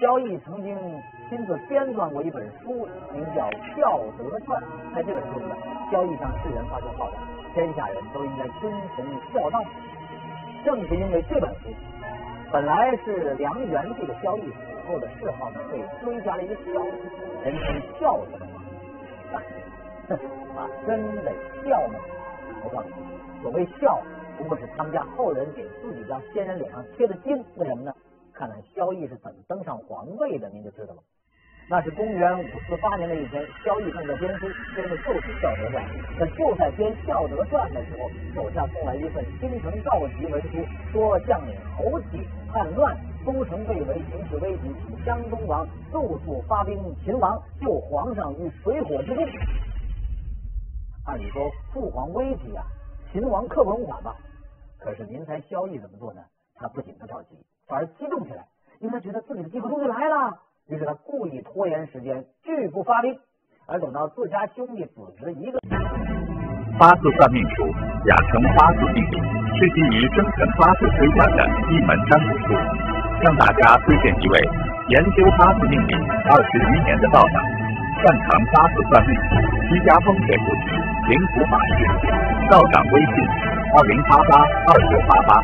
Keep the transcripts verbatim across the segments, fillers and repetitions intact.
萧绎曾经亲自编撰过一本书，名叫《孝德传》。在这本书里，萧绎向世人发出号召，天下人都应该遵从孝道。正是因为这本书，本来是梁元帝的萧绎死后的谥号呢，被追加了一个孝，人称孝子嘛。但是，啊，真得孝吗？我告诉你，所谓孝，不过是他们家后人给自己家先人脸上贴的金。为什么呢？看看萧绎是怎么登上皇位的，您就知道了。那是公元五四八年的一天，萧绎正在编书，编的就是《孝德传》。可就在编《孝德传》的时候，手下送来一份京城召集文书，说将领侯启叛乱，都城被围，形势危急，请江东王速速发兵秦王，救皇上于水火之中。按理说父皇危急啊，秦王刻不容缓吧？可是您猜萧绎怎么做呢？他不仅不着急，反而激动起来，因为他觉得自己的机会终于来了。于是他故意拖延时间，拒不发兵，而等到自家兄弟子侄一个八字算命术，雅称八字命理，是基于生辰八字推断的一门占卜术。向大家推荐一位研究八字命理二十余年的道长，擅长八字算命，居家风水布局，灵符法事。道长微信：二零八八二九八八。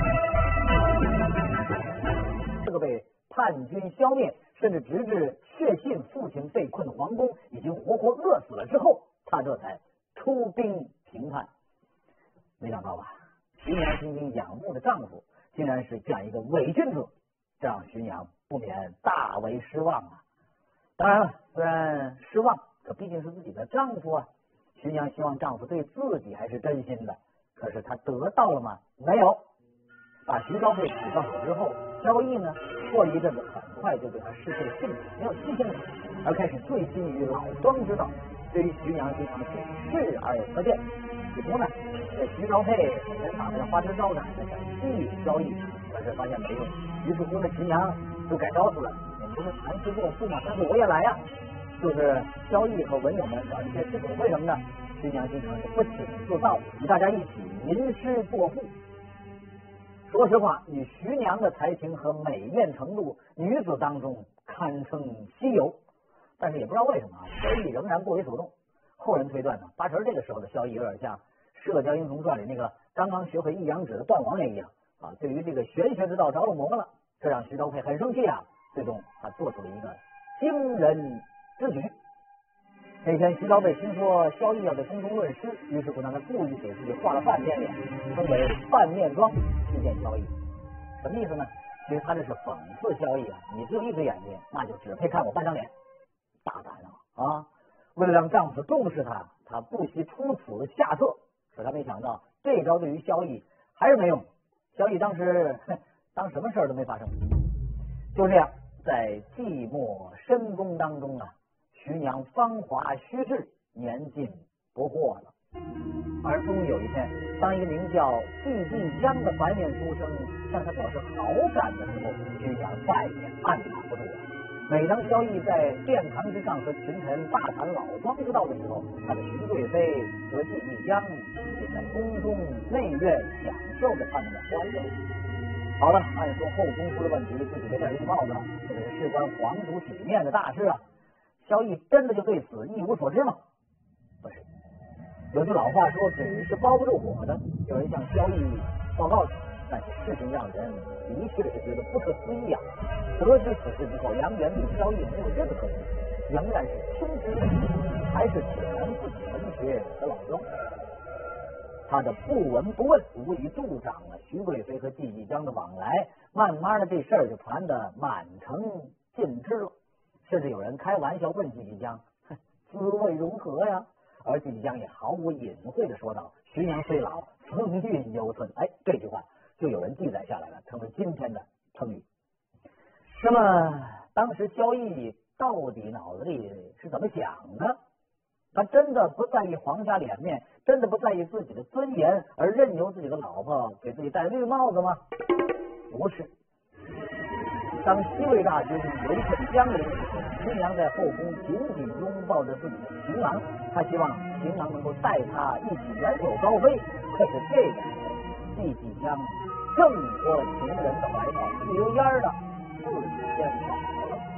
这个被叛军消灭，甚至直至确信父亲被困皇宫已经活活饿死了之后，他这才出兵平叛。没想到吧，徐娘曾经仰慕的丈夫竟然是这样一个伪君子，这让徐娘不免大为失望啊。当然了，虽然失望，可毕竟是自己的丈夫啊。徐娘希望丈夫对自己还是真心的，可是她得到了吗？没有。把徐昭佩娶到手之后，萧绎呢，过了一阵子，很快就对他失去了兴趣，没有新鲜感，而开始醉心于老庄之道。对于徐娘经常是视而不见。起初呢，这徐昭佩每天打着花枝招展的想吸引萧绎，可是发现没用。于是乎呢，徐娘就改招数了，你不是谈诗作赋吗？但是我也来呀、啊。就是萧绎和文友们搞一些诗酒会什么的，徐娘经常是不请自到，与大家一起吟诗作赋。说实话，以徐娘的才情和美艳程度，女子当中堪称稀有。但是也不知道为什么啊，萧绎仍然不为所动。后人推断呢，八成这个时候的萧绎有点像《射雕英雄传》里那个刚刚学会一阳指的段王爷一样啊，对于这个玄学之道着了魔了，这让徐昭佩很生气啊。最终他做出了一个惊人之举。那天徐昭佩听说萧绎要在宫中论诗，于是乎让他故意给自己画了半边脸，称为半面妆，去见萧绎。什么意思呢？其实他这是讽刺萧绎啊，你只有一只眼睛，那就只配看我半张脸。大胆啊！啊，为了让丈夫重视她，她不惜出此下策。可他没想到，这招对于萧绎还是没用。萧绎当时当什么事儿都没发生。就这样，在寂寞深宫当中啊，徐娘芳华虚掷，年近不惑了。而终于有一天，当一个名叫季季江的白面书生向她表示好感的时候，徐娘再也按捺不住了。每当萧绎在殿堂之上和群臣大谈老庄之道的时候，他的徐贵妃和季季江也在宫中内院享受着他们的欢乐。好了，按说后宫出了问题，自己没点绿帽子，这是事关皇族体面的大事啊。萧绎真的就对此一无所知吗？不是。有句老话说，纸是包不住火的。有人向萧绎报告，但是事情让人的确是觉得不可思议啊。得知此事之后，梁元帝萧绎没有任何疑虑，仍然是听之任之，还是只谈自己文学和老庄。他的不闻不问，无疑助长了徐贵妃和季季江的往来，慢慢的这事儿就传得满城尽知了。甚至有人开玩笑问季季江，滋味如何呀？而季季江也毫无隐晦的说道：“徐娘虽老，风韵犹存。”哎，这句话就有人记载下来了，成为今天的成语。那么，当时萧绎到底脑子里是怎么想的？他真的不在意皇家脸面，真的不在意自己的尊严，而任由自己的老婆给自己戴绿帽子吗？不是。当西魏大军围困江陵，徐娘在后宫紧紧拥抱着自己的情郎，她希望情郎能够带她一起远走高飞。可是这个时候，季季江正和情人的怀抱，不由烟的自先跑了。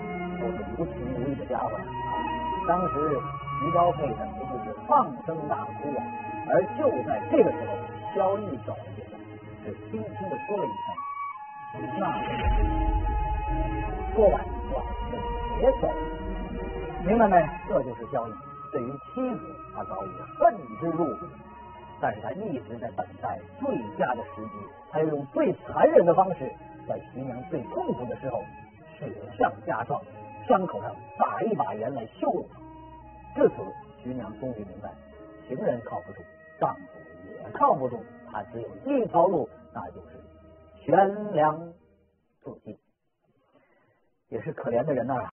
都是无情无义的家伙呀。当时徐高配等不就是放声大哭啊？而就在这个时候，萧绎走了进来，只轻轻的说了一声：“那个。”说完，转身别走。明白没？这就是萧绎。对于妻子，他早已恨之入骨，但是他一直在等待最佳的时机，他要用最残忍的方式，在徐娘最痛苦的时候雪上加霜，伤口上打一把盐来羞辱她。至此，徐娘终于明白，情人靠不住，丈夫也靠不住，她只有一条路，那就是悬梁自尽。也是可怜的人呐、啊。